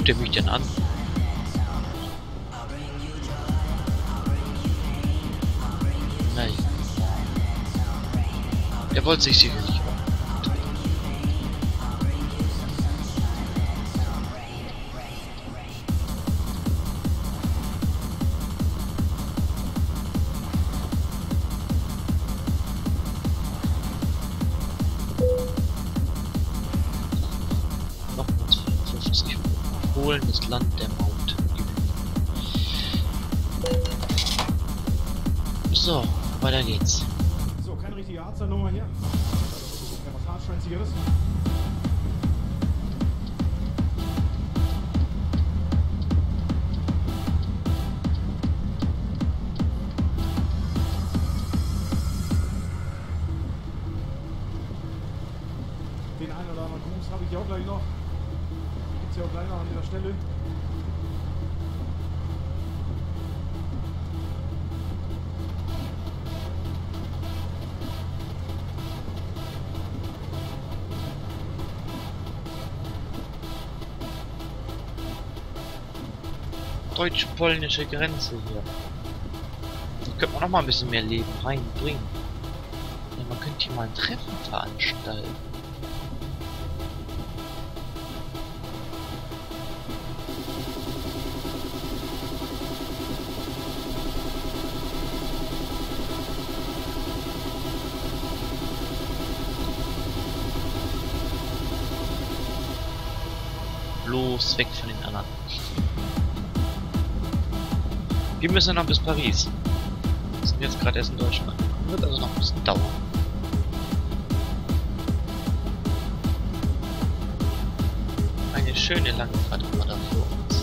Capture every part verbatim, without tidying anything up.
guckt er mich denn an? Nein. Er wollte sich sicherlich. Nochmals fünfundfünfzig. Polen, das Land der Maut. So, weiter geht's. So, keine richtige Arztnummer hier. Ja, was Hartschweinzigeres. Den einen oder anderen Gruß habe ich hier auch gleich noch. Gibt es ja auch gleich noch an dieser Stelle. Deutsch-polnische Grenze hier. Da könnte man noch mal ein bisschen mehr Leben reinbringen. Ja, man könnte hier mal ein Treffen veranstalten. Bloß weg von den anderen. Wir müssen noch bis Paris. Wir sind jetzt gerade erst in Deutschland. Wird also noch ein bisschen dauern. Eine schöne lange Fahrt immer da vor uns.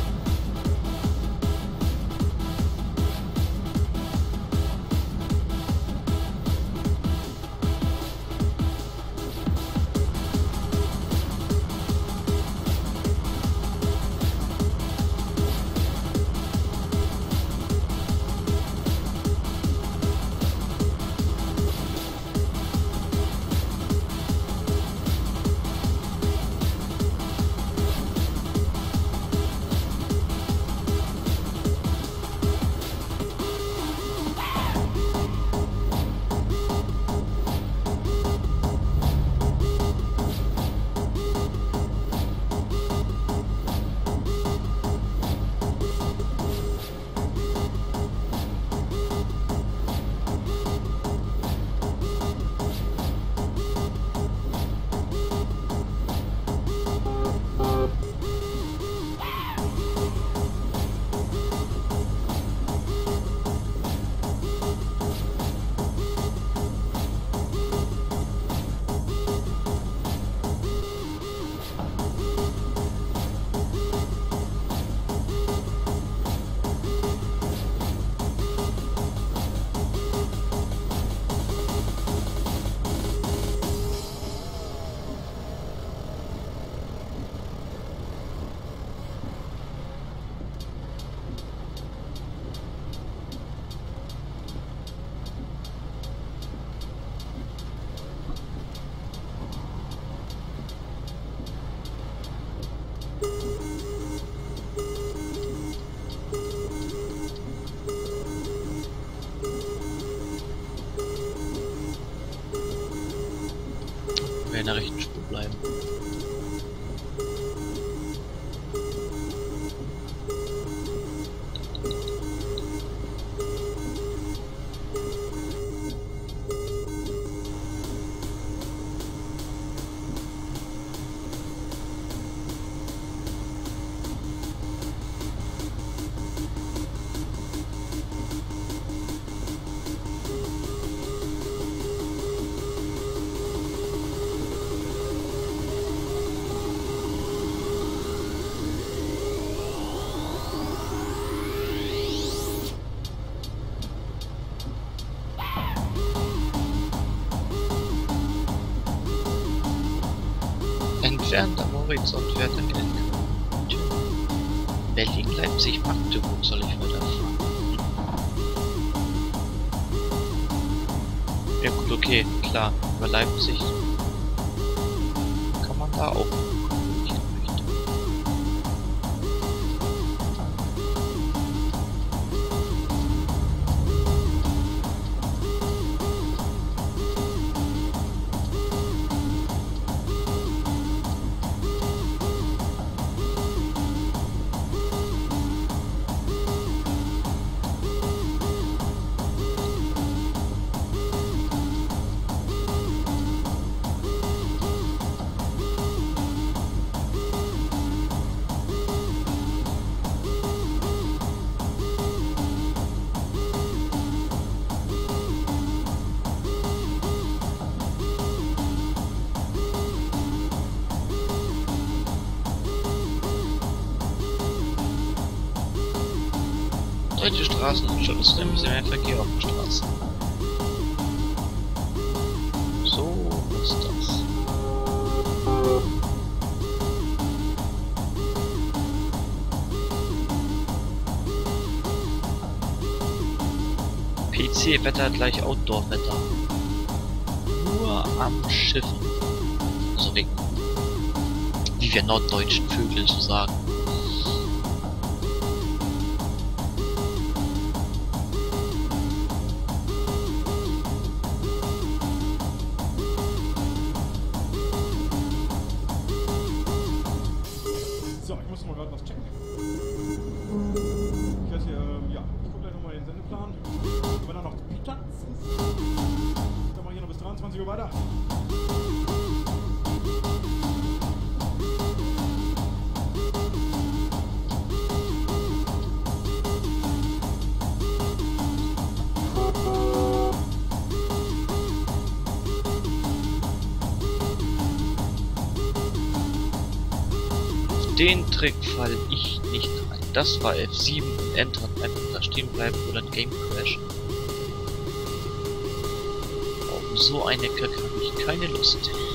Wir in der rechten Spur bleiben. Entfernt am Horizont fährt ein Geld. Berlin, Leipzig, Magdeburg soll ich weiterfahren. Ja gut, okay, klar, über Leipzig kann man da auch, wenn ich möchte. deutsche Straßen und schon ist ein bisschen mehr Verkehr auf der Straße. So ist das. P C-Wetter gleich Outdoor-Wetter. Nur am Schiffen. Also wegen, wie wir norddeutschen Vögel so sagen. So, ich muss mal gerade was checken. Ich weiß hier, ähm, ja, ich gucke gleich nochmal den Sendeplan. Wenn da noch Platz ist, dann wir hier noch bis dreiundzwanzig Uhr weiter. Den Trick fall ich nicht rein. Das war F sieben und Enter und einfach da stehen bleiben oder ein Game Crash. Auf so eine Kacke habe ich keine Lust.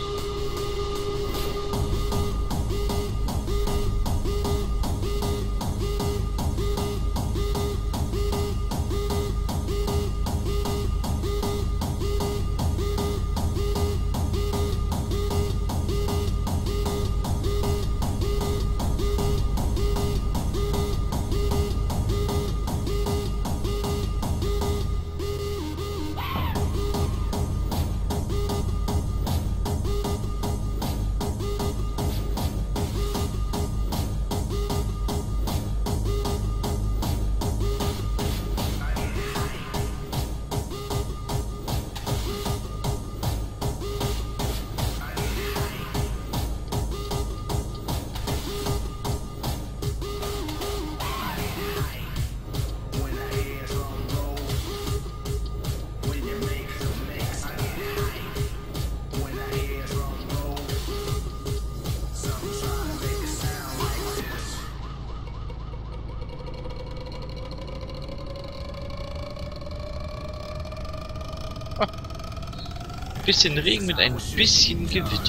Bisschen Regen mit ein bisschen Gewitter.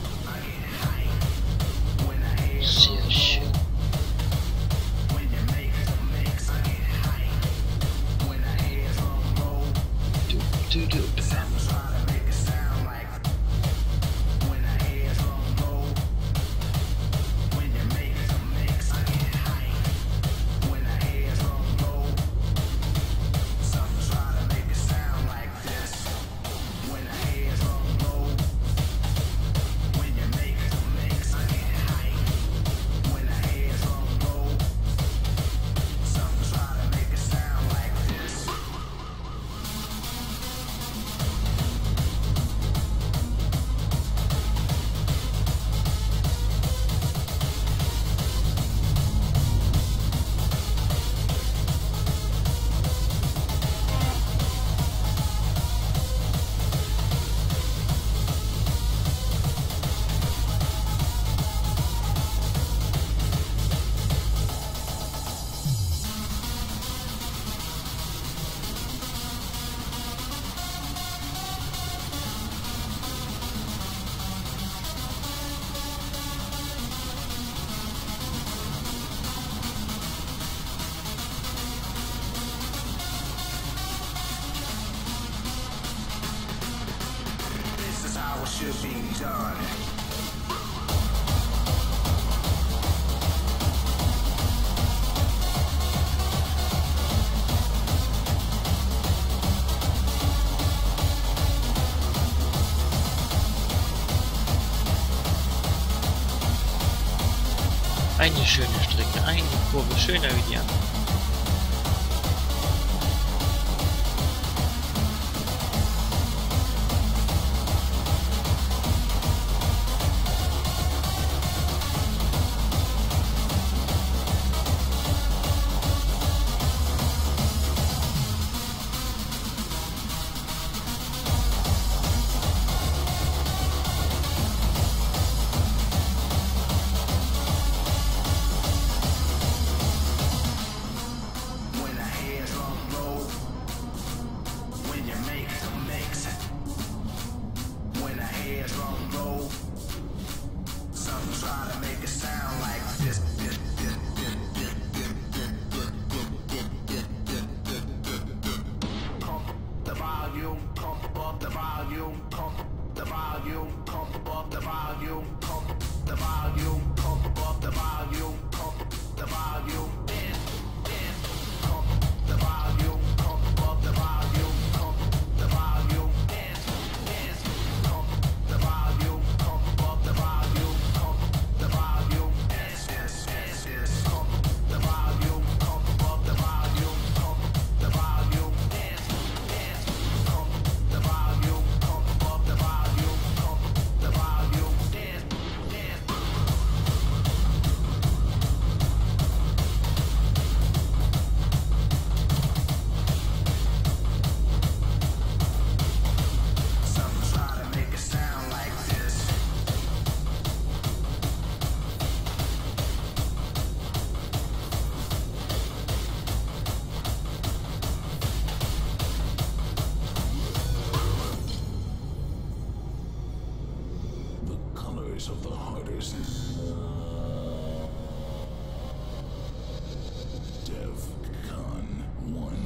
Sehr schön. Du, du, du. Should be done. Eine schöne Strecke, eine Kurve, schöner wie die andere. volume, pump above the volume, pump the volume, pump above the volume, pump the volume, dance, dance, pump the volume, pump above the volume, pump the volume, dance, dance, pump the volume, pump above the volume, pump the volume, dance, dance, dance, dance, pump the volume, pump above the volume, pump the volume, dance, dance, pump the volume, pump above the volume, pump the volume, dance, dance. Some try to make it sound like this. The colors of the hardest. DEFCON one.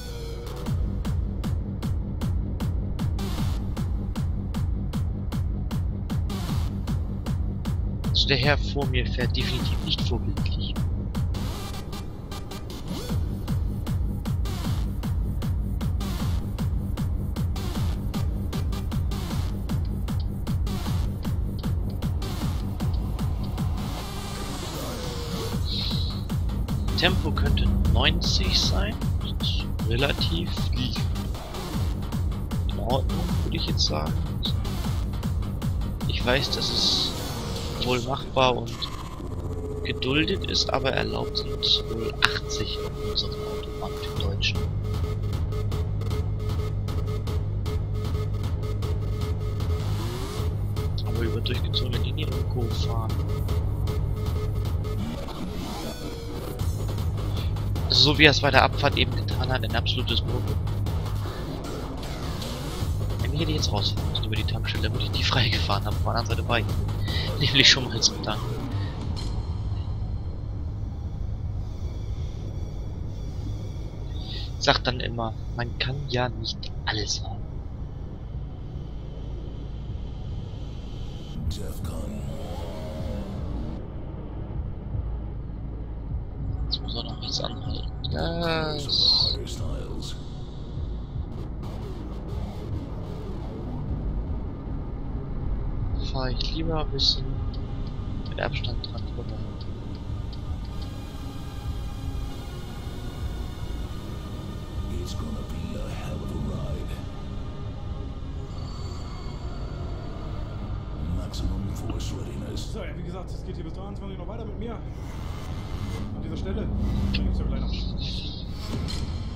Also der Herr vor mir fährt definitiv nicht vorbildlich. Tempo könnte neunzig sein. Das ist relativ in Ordnung, würde ich jetzt sagen. Ich weiß, dass es wohl machbar und geduldet ist, aber erlaubt sind wohl achtzig auf unserem Autobahn für Deutschen. Aber über durchgezogene Linien und Co. fahren. Also so wie er es bei der Abfahrt eben getan hat, ein absolutes No-Go. Wenn wir hier jetzt rausfahren müssen über die Tankstelle, wo ich die freigefahren habe, auf der anderen Seite war ich nämlich schon mal zum Tanken. Sagt dann immer, man kann ja nicht alles haben. DEFCON. Jetzt muss er noch nichts anhalten. Colors of the Das harder styles. fahre ich lieber ein bisschen mit Abstand dran vorbei. It's gonna be a hell of a ride. Maximum force readiness. So, ja, wie gesagt, es geht hier bis dreiundzwanzig noch weiter mit mir. An dieser Stelle. Dann gibt's ja gleich noch.